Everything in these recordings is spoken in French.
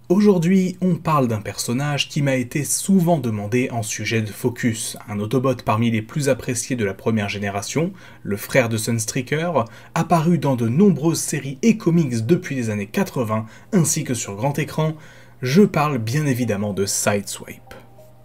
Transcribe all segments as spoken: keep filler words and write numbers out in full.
Aujourd'hui, on parle d'un personnage qui m'a été souvent demandé en sujet de focus, un Autobot parmi les plus appréciés de la première génération, le frère de Sunstreaker, apparu dans de nombreuses séries et comics depuis les années quatre-vingts, ainsi que sur grand écran. Je parle bien évidemment de Sideswipe.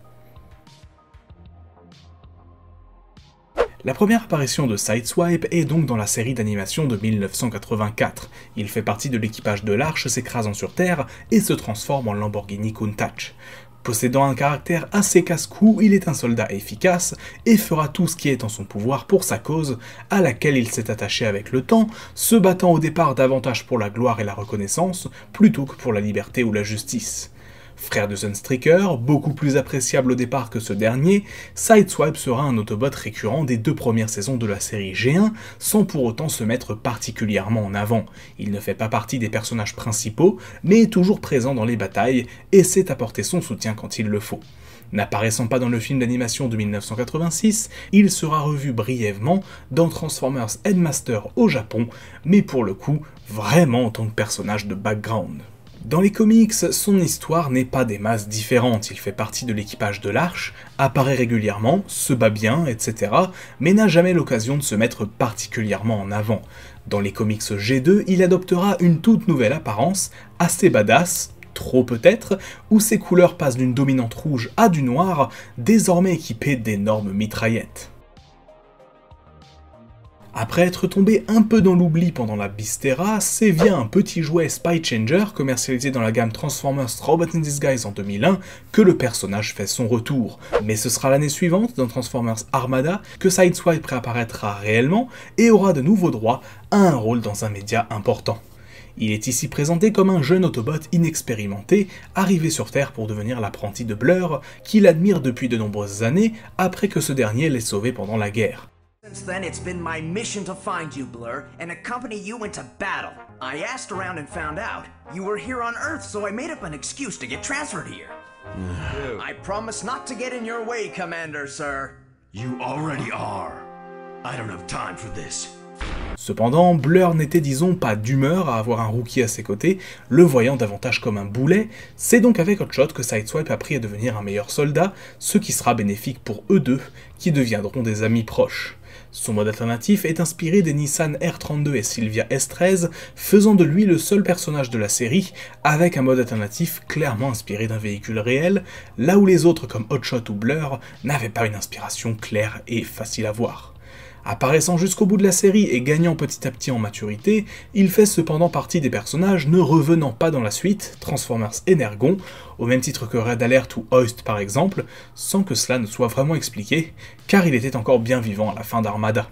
La première apparition de Sideswipe est donc dans la série d'animation de mille neuf cent quatre-vingt-quatre. Il fait partie de l'équipage de l'Arche s'écrasant sur Terre et se transforme en Lamborghini Countach. Possédant un caractère assez casse-cou, il est un soldat efficace et fera tout ce qui est en son pouvoir pour sa cause, à laquelle il s'est attaché avec le temps, se battant au départ davantage pour la gloire et la reconnaissance, plutôt que pour la liberté ou la justice. Frère de Sunstreaker, beaucoup plus appréciable au départ que ce dernier, Sideswipe sera un Autobot récurrent des deux premières saisons de la série G un, sans pour autant se mettre particulièrement en avant. Il ne fait pas partie des personnages principaux, mais est toujours présent dans les batailles, et sait apporter son soutien quand il le faut. N'apparaissant pas dans le film d'animation de mille neuf cent quatre-vingt-six, il sera revu brièvement dans Transformers Headmaster au Japon, mais pour le coup, vraiment en tant que personnage de background. Dans les comics, son histoire n'est pas des masses différentes, il fait partie de l'équipage de l'Arche, apparaît régulièrement, se bat bien, et cetera, mais n'a jamais l'occasion de se mettre particulièrement en avant. Dans les comics G deux, il adoptera une toute nouvelle apparence, assez badass, trop peut-être, où ses couleurs passent d'une dominante rouge à du noir, désormais équipé d'énormes mitraillettes. Après être tombé un peu dans l'oubli pendant la Beastera, c'est via un petit jouet Spy Changer commercialisé dans la gamme Transformers Robot in Disguise en deux mille un que le personnage fait son retour. Mais ce sera l'année suivante, dans Transformers Armada, que Sideswipe réapparaîtra réellement et aura de nouveau droit à un rôle dans un média important. Il est ici présenté comme un jeune Autobot inexpérimenté, arrivé sur Terre pour devenir l'apprenti de Blur, qu'il admire depuis de nombreuses années après que ce dernier l'ait sauvé pendant la guerre. Since then, it's been my mission to find you, Blur, and accompany you into battle. I asked around and found out you were here on Earth, so I made up an excuse to get transferred here. I promise not to get in your way, Commander, sir. You already are. I don't have time for this. Cependant, Blur n'était disons pas d'humeur à avoir un rookie à ses côtés, le voyant davantage comme un boulet. C'est donc avec Hotshot que Sideswipe a appris à devenir un meilleur soldat, ce qui sera bénéfique pour eux deux, qui deviendront des amis proches. Son mode alternatif est inspiré des Nissan R trente-deux et Sylvia S treize, faisant de lui le seul personnage de la série avec un mode alternatif clairement inspiré d'un véhicule réel, là où les autres comme Hotshot ou Blur n'avaient pas une inspiration claire et facile à voir. Apparaissant jusqu'au bout de la série et gagnant petit à petit en maturité, il fait cependant partie des personnages ne revenant pas dans la suite, Transformers Energon, au même titre que Red Alert ou Hoist par exemple, sans que cela ne soit vraiment expliqué, car il était encore bien vivant à la fin d'Armada.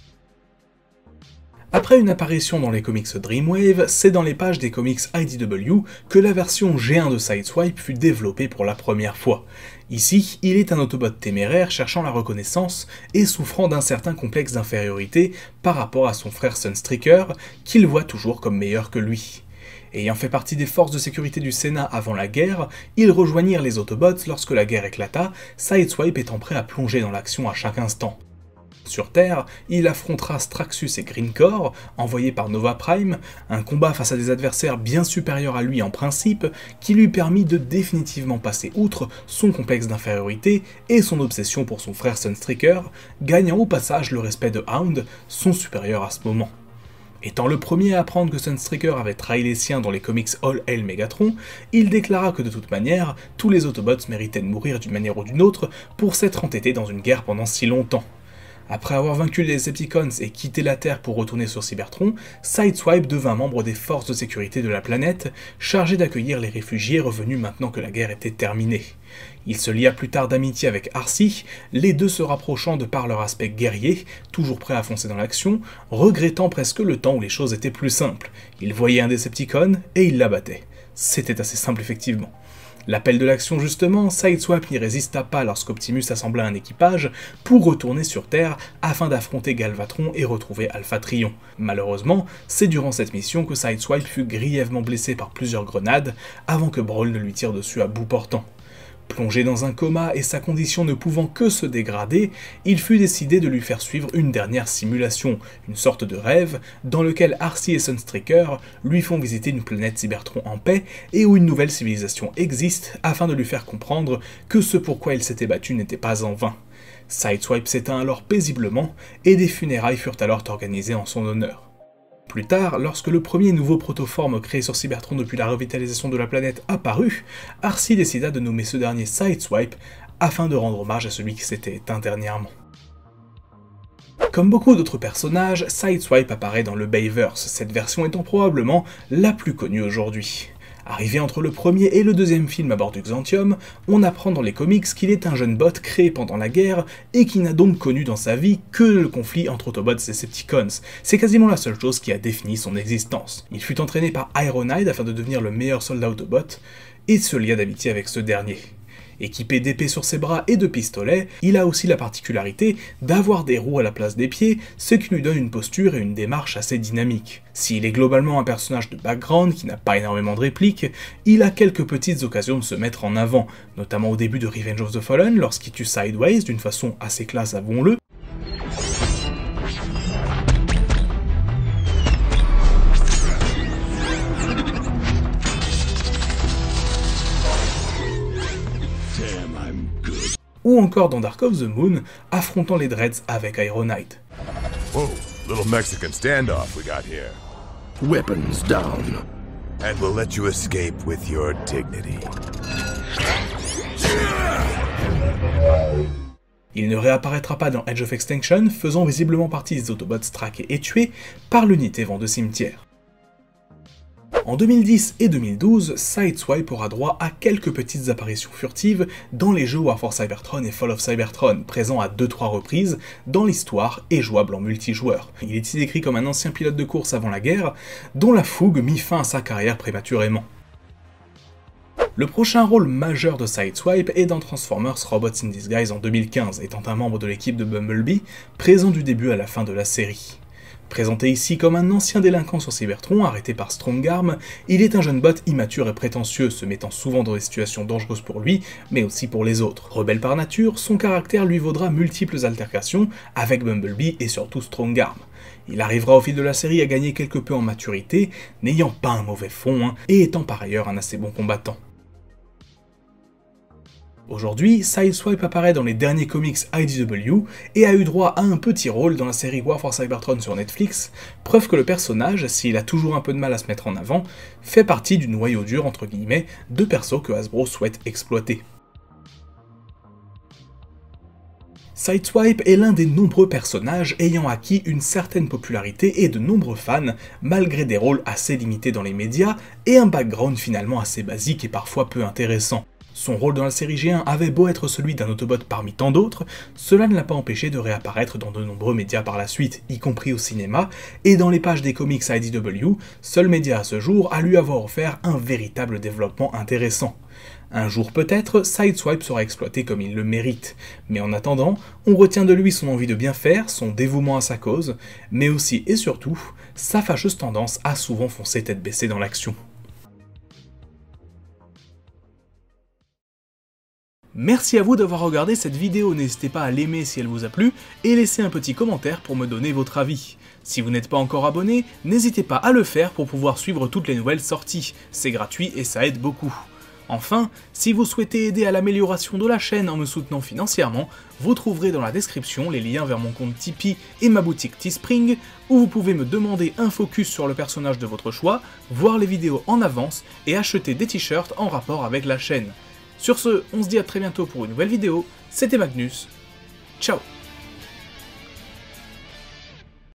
Après une apparition dans les comics Dreamwave, c'est dans les pages des comics I D W que la version G un de Sideswipe fut développée pour la première fois. Ici, il est un Autobot téméraire cherchant la reconnaissance et souffrant d'un certain complexe d'infériorité par rapport à son frère Sunstreaker, qu'il voit toujours comme meilleur que lui. Ayant fait partie des forces de sécurité du Sénat avant la guerre, ils rejoignirent les Autobots lorsque la guerre éclata, Sideswipe étant prêt à plonger dans l'action à chaque instant. Sur Terre, il affrontera Straxus et Green Corps, envoyés par Nova Prime, un combat face à des adversaires bien supérieurs à lui en principe, qui lui permit de définitivement passer outre son complexe d'infériorité et son obsession pour son frère Sunstreaker, gagnant au passage le respect de Hound, son supérieur à ce moment. Étant le premier à apprendre que Sunstreaker avait trahi les siens dans les comics All Hail Megatron, il déclara que de toute manière, tous les Autobots méritaient de mourir d'une manière ou d'une autre pour s'être entêtés dans une guerre pendant si longtemps. Après avoir vaincu les Decepticons et quitté la Terre pour retourner sur Cybertron, Sideswipe devint membre des forces de sécurité de la planète, chargé d'accueillir les réfugiés revenus maintenant que la guerre était terminée. Il se lia plus tard d'amitié avec Arcee, les deux se rapprochant de par leur aspect guerrier, toujours prêt à foncer dans l'action, regrettant presque le temps où les choses étaient plus simples. Il voyait un Decepticon et il l'abattait. C'était assez simple effectivement. L'appel de l'action justement, Sideswipe n'y résista pas lorsqu'Optimus assembla un équipage pour retourner sur Terre afin d'affronter Galvatron et retrouver Alpha Trion. Malheureusement, c'est durant cette mission que Sideswipe fut grièvement blessé par plusieurs grenades avant que Brawl ne lui tire dessus à bout portant. Plongé dans un coma et sa condition ne pouvant que se dégrader, il fut décidé de lui faire suivre une dernière simulation, une sorte de rêve, dans lequel Arcee et Sunstreaker lui font visiter une planète Cybertron en paix et où une nouvelle civilisation existe afin de lui faire comprendre que ce pourquoi il s'était battu n'était pas en vain. Sideswipe s'éteint alors paisiblement et des funérailles furent alors organisées en son honneur. Plus tard, lorsque le premier nouveau protoforme créé sur Cybertron depuis la revitalisation de la planète apparut, Arcee décida de nommer ce dernier Sideswipe afin de rendre hommage à celui qui s'était éteint dernièrement. Comme beaucoup d'autres personnages, Sideswipe apparaît dans le Bayverse, cette version étant probablement la plus connue aujourd'hui. Arrivé entre le premier et le deuxième film à bord du Xantium, on apprend dans les comics qu'il est un jeune bot créé pendant la guerre et qui n'a donc connu dans sa vie que le conflit entre Autobots et Decepticons. C'est quasiment la seule chose qui a défini son existence. Il fut entraîné par Ironhide afin de devenir le meilleur soldat Autobot et se lia d'amitié avec ce dernier. Équipé d'épées sur ses bras et de pistolets, il a aussi la particularité d'avoir des roues à la place des pieds, ce qui lui donne une posture et une démarche assez dynamiques. S'il est globalement un personnage de background qui n'a pas énormément de répliques, il a quelques petites occasions de se mettre en avant, notamment au début de Revenge of the Fallen lorsqu'il tue Sideways d'une façon assez classe, avouons-le. Ou encore dans Dark of the Moon, affrontant les Dreads avec Ironhide. Whoa, little Mexican standoff we got here. Weapons down. And we'll let you escape with your dignity. Il ne réapparaîtra pas dans Edge of Extinction, faisant visiblement partie des Autobots traqués et tués par l'unité vent de cimetière. En deux mille dix et deux mille douze, Sideswipe aura droit à quelques petites apparitions furtives dans les jeux War for Cybertron et Fall of Cybertron, présents à deux trois reprises dans l'histoire et jouable en multijoueur. Il est ici décrit comme un ancien pilote de course avant la guerre, dont la fougue mit fin à sa carrière prématurément. Le prochain rôle majeur de Sideswipe est dans Transformers Robots in Disguise en deux mille quinze, étant un membre de l'équipe de Bumblebee, présent du début à la fin de la série. Présenté ici comme un ancien délinquant sur Cybertron arrêté par Strongarm, il est un jeune bot immature et prétentieux, se mettant souvent dans des situations dangereuses pour lui, mais aussi pour les autres. Rebelle par nature, son caractère lui vaudra multiples altercations avec Bumblebee et surtout Strongarm. Il arrivera au fil de la série à gagner quelque peu en maturité, n'ayant pas un mauvais fond, hein, et étant par ailleurs un assez bon combattant. Aujourd'hui, Sideswipe apparaît dans les derniers comics I D W et a eu droit à un petit rôle dans la série War for Cybertron sur Netflix, preuve que le personnage, s'il a toujours un peu de mal à se mettre en avant, fait partie du noyau dur entre guillemets de persos que Hasbro souhaite exploiter. Sideswipe est l'un des nombreux personnages ayant acquis une certaine popularité et de nombreux fans, malgré des rôles assez limités dans les médias et un background finalement assez basique et parfois peu intéressant. Son rôle dans la série G un avait beau être celui d'un Autobot parmi tant d'autres, cela ne l'a pas empêché de réapparaître dans de nombreux médias par la suite, y compris au cinéma, et dans les pages des comics I D W, seul média à ce jour à lui avoir offert un véritable développement intéressant. Un jour peut-être, Sideswipe sera exploité comme il le mérite, mais en attendant, on retient de lui son envie de bien faire, son dévouement à sa cause, mais aussi et surtout, sa fâcheuse tendance à souvent foncer tête baissée dans l'action. Merci à vous d'avoir regardé cette vidéo, n'hésitez pas à l'aimer si elle vous a plu, et laisser un petit commentaire pour me donner votre avis. Si vous n'êtes pas encore abonné, n'hésitez pas à le faire pour pouvoir suivre toutes les nouvelles sorties, c'est gratuit et ça aide beaucoup. Enfin, si vous souhaitez aider à l'amélioration de la chaîne en me soutenant financièrement, vous trouverez dans la description les liens vers mon compte Tipeee et ma boutique Teespring, où vous pouvez me demander un focus sur le personnage de votre choix, voir les vidéos en avance et acheter des t-shirts en rapport avec la chaîne. Sur ce, on se dit à très bientôt pour une nouvelle vidéo, c'était Magnus, ciao.